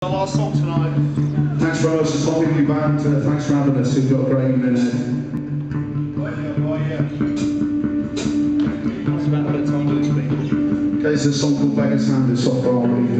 Our last song tonight. Thanks for us, it's lovely to be back. Thanks for having us. We've got a great evening ahead. What's about the time it's been? Okay, it's a song called Beggar's Hand, it's off our EP.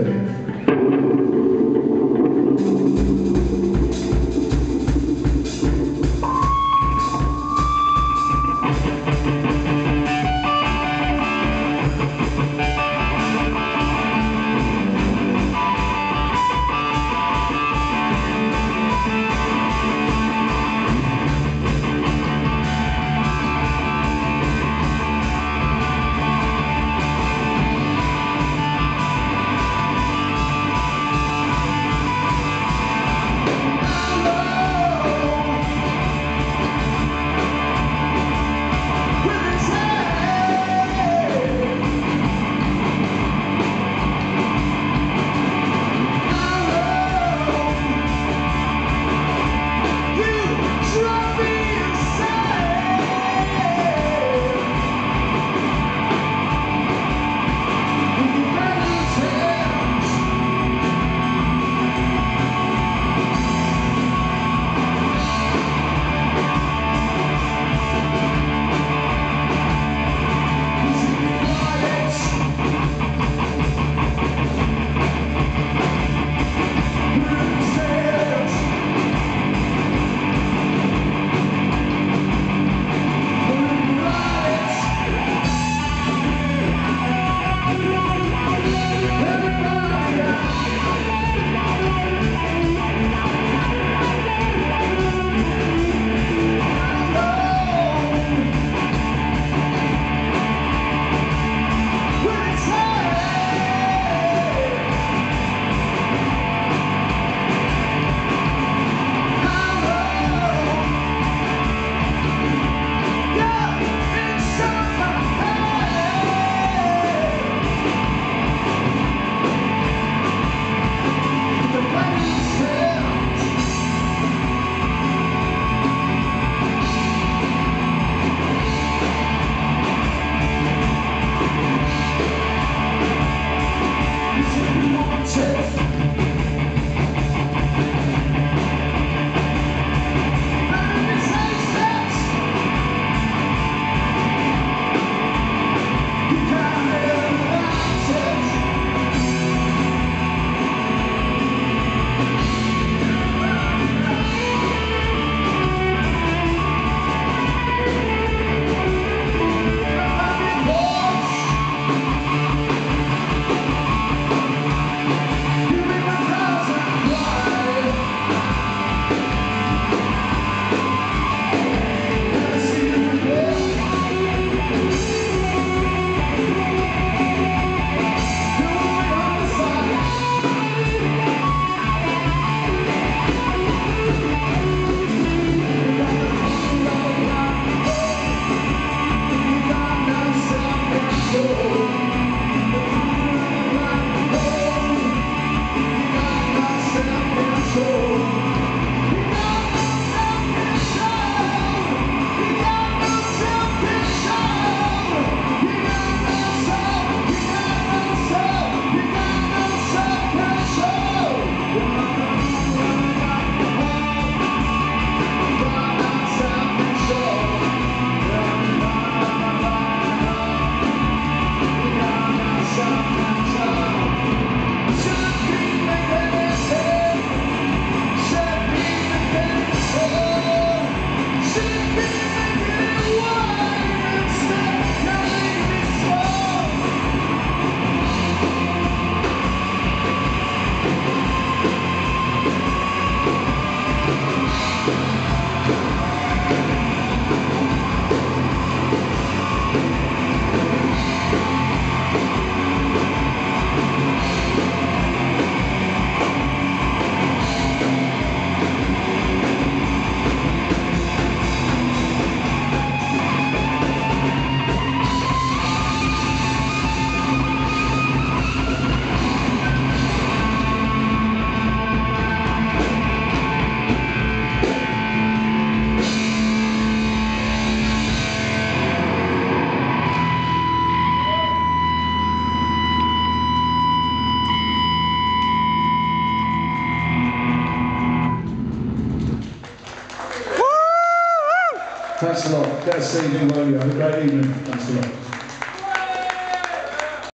Thanks a lot. Get a seat, won't you? Have a great evening. Thanks a lot.